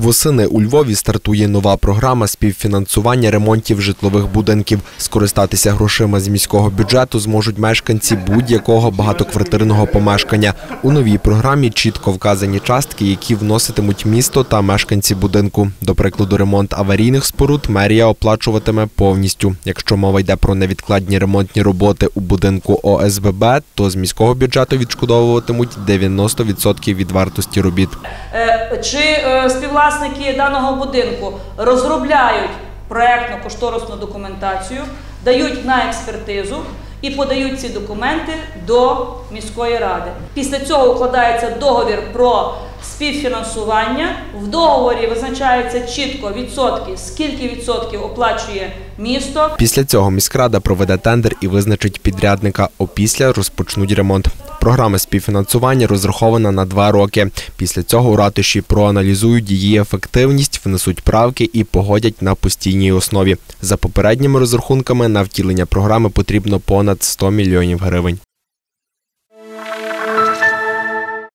Восени у Львові стартує нова програма співфінансування ремонтів житлових будинків. Скористатися грошима з міського бюджету зможуть мешканці будь-якого багатоквартирного помешкання. У новій програмі чітко вказані частки, які вноситимуть місто та мешканці будинку. До прикладу, ремонт аварійних споруд мерія оплачуватиме повністю. Якщо мова йде про невідкладні ремонтні роботи у будинку ОСББ, то з міського бюджету відшкодовуватимуть 90% від вартості робіт. Чи співвласники даного будинку розробляють проєктно-кошторисну документацію, дають на експертизу і подають ці документи до міської ради. Після цього укладається договір про співфінансування. В договорі визначається чітко відсотки, скільки відсотків оплачує місто. Після цього міськрада проведе тендер і визначить підрядника, опісля розпочнуть ремонт. Програма співфінансування розрахована на 2 роки. Після цього у ратуші проаналізують її ефективність, внесуть правки і погодять на постійній основі. За попередніми розрахунками, на втілення програми потрібно понад 100 мільйонів гривень.